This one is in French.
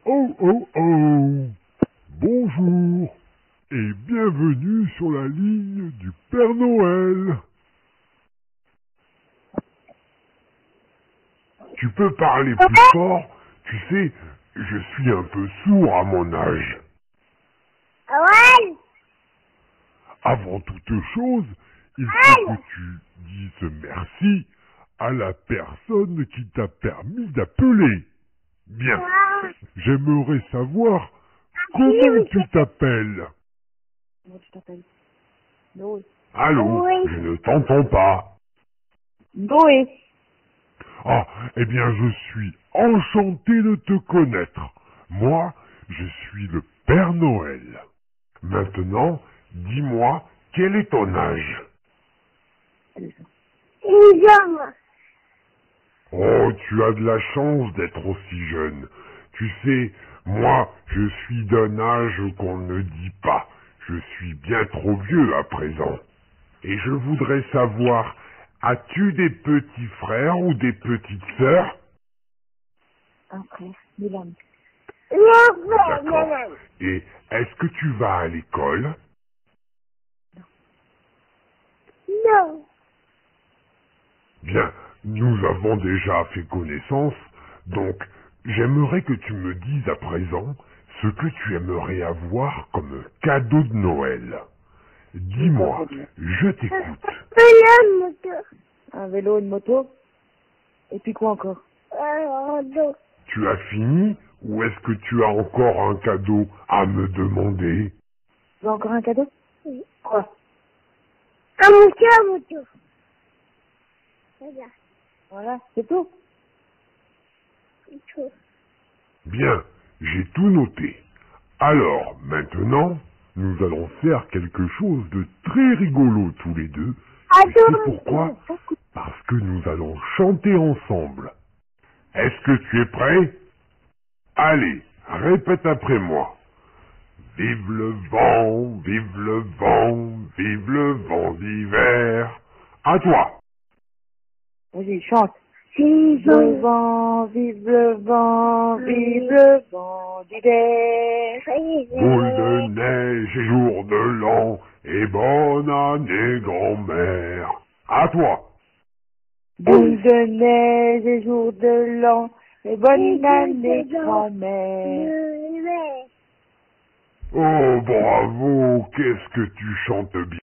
Oh oh oh! Bonjour et bienvenue sur la ligne du Père Noël. Tu peux parler plus fort? Tu sais, je suis un peu sourd à mon âge. Ouais. Avant toute chose, il faut que tu dises merci à la personne qui t'a permis d'appeler. Bien, j'aimerais savoir comment tu t'appelles. Comment tu t'appelles? Noé. Allô, Oui. je ne t'entends pas. Noé. Ah, eh bien, je suis enchanté de te connaître. Moi, je suis le Père Noël. Maintenant, dis-moi, quel est ton âge? Une jambe. Oh, tu as de la chance d'être aussi jeune. Tu sais, moi, je suis d'un âge qu'on ne dit pas. Je suis bien trop vieux à présent. Et je voudrais savoir, as-tu des petits frères ou des petites sœurs? Un frère, Milan. D'accord. Et est-ce que tu vas à l'école? Non. Bien, nous avons déjà fait connaissance, donc j'aimerais que tu me dises à présent ce que tu aimerais avoir comme cadeau de Noël. Dis-moi, je t'écoute. Un moto. Un vélo, une moto. Et puis quoi encore? Un dos. Tu as fini ou est-ce que tu as encore un cadeau à me demander? Tu veux encore un cadeau? Oui. Quoi? Un moto. Regarde. Voilà, c'est tout. C'est tout. Bien, j'ai tout noté. Alors, maintenant, nous allons faire quelque chose de très rigolo tous les deux. Tu sais pourquoi? Parce que nous allons chanter ensemble. Est-ce que tu es prêt? Allez, répète après moi. Vive le vent, vive le vent, vive le vent d'hiver. À toi. Vas-y, chante. Vive Le vent, vive le vent, vive le vent d'hiver. Boule de neige et jour de l'an, et bonne année grand-mère. À toi. Boule de neige et jour de l'an, et bonne année grand-mère. Oh, bravo, qu'est-ce que tu chantes bien.